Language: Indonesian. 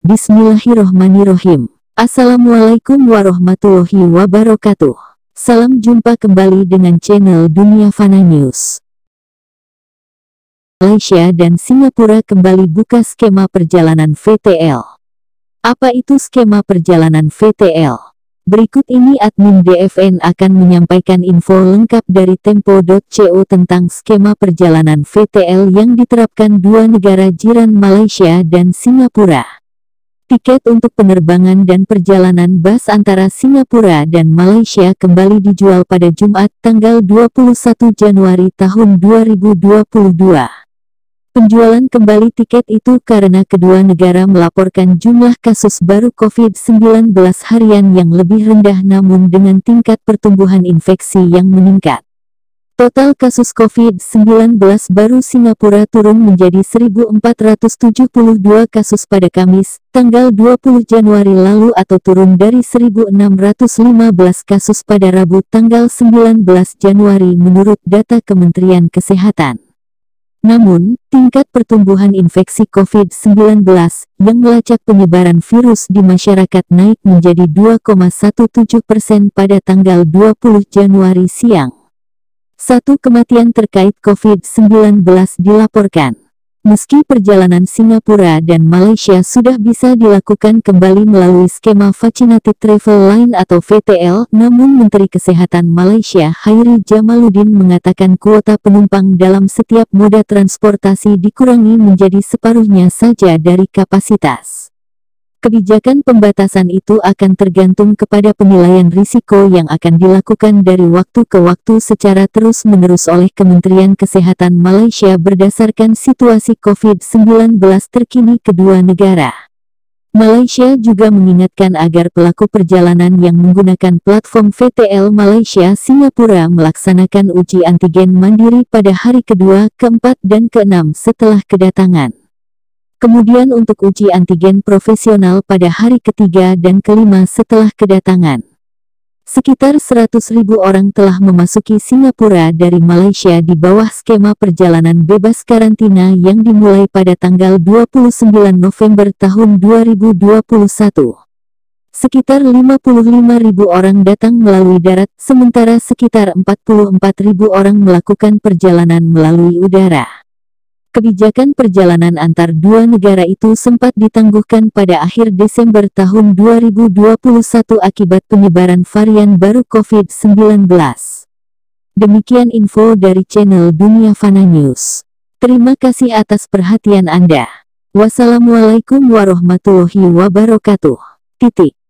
Bismillahirrohmanirrohim. Assalamualaikum warahmatullahi wabarakatuh. Salam jumpa kembali dengan channel Dunia Fana News. Malaysia dan Singapura kembali buka skema perjalanan VTL. Apa itu skema perjalanan VTL? Berikut ini admin DFN akan menyampaikan info lengkap dari Tempo.co tentang skema perjalanan VTL yang diterapkan dua negara jiran Malaysia dan Singapura. Tiket untuk penerbangan dan perjalanan bus antara Singapura dan Malaysia kembali dijual pada Jumat tanggal 21 Januari tahun 2022. Penjualan kembali tiket itu karena kedua negara melaporkan jumlah kasus baru COVID-19 harian yang lebih rendah namun dengan tingkat pertumbuhan infeksi yang meningkat. Total kasus COVID-19 baru Singapura turun menjadi 1.472 kasus pada Kamis, tanggal 20 Januari lalu atau turun dari 1.615 kasus pada Rabu tanggal 19 Januari menurut data Kementerian Kesehatan. Namun, tingkat pertumbuhan infeksi COVID-19 yang melacak penyebaran virus di masyarakat naik menjadi 2,17% pada tanggal 20 Januari siang. Satu kematian terkait COVID-19 dilaporkan. Meski perjalanan Singapura dan Malaysia sudah bisa dilakukan kembali melalui skema Vaccinated Travel Line atau VTL, namun Menteri Kesehatan Malaysia Khairi Jamaluddin mengatakan kuota penumpang dalam setiap moda transportasi dikurangi menjadi separuhnya saja dari kapasitas. Kebijakan pembatasan itu akan tergantung kepada penilaian risiko yang akan dilakukan dari waktu ke waktu secara terus-menerus oleh Kementerian Kesehatan Malaysia berdasarkan situasi COVID-19 terkini kedua negara. Malaysia juga mengingatkan agar pelaku perjalanan yang menggunakan platform VTL Malaysia-Singapura melaksanakan uji antigen mandiri pada hari kedua, keempat, dan keenam setelah kedatangan. Kemudian untuk uji antigen profesional pada hari ketiga dan kelima setelah kedatangan. Sekitar 100.000 orang telah memasuki Singapura dari Malaysia di bawah skema perjalanan bebas karantina yang dimulai pada tanggal 29 November tahun 2021. Sekitar 55.000 orang datang melalui darat, sementara sekitar 44.000 orang melakukan perjalanan melalui udara. Kebijakan perjalanan antar dua negara itu sempat ditangguhkan pada akhir Desember tahun 2021 akibat penyebaran varian baru COVID-19. Demikian info dari channel Dunia Fana News. Terima kasih atas perhatian Anda. Wassalamualaikum warahmatullahi wabarakatuh.